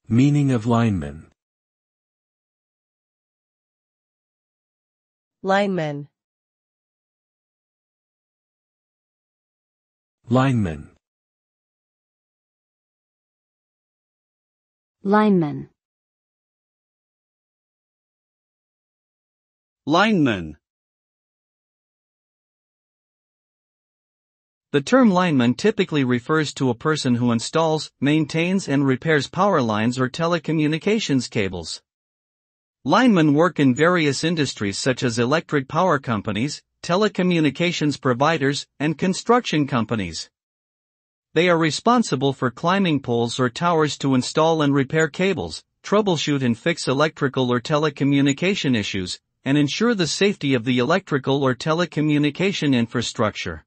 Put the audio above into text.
Meaning of lineman. Lineman. Lineman. Lineman. Lineman. The term lineman typically refers to a person who installs, maintains and repairs power lines or telecommunications cables. Linemen work in various industries such as electric power companies, telecommunications providers, and construction companies. They are responsible for climbing poles or towers to install and repair cables, troubleshoot and fix electrical or telecommunication issues, and ensure the safety of the electrical or telecommunication infrastructure.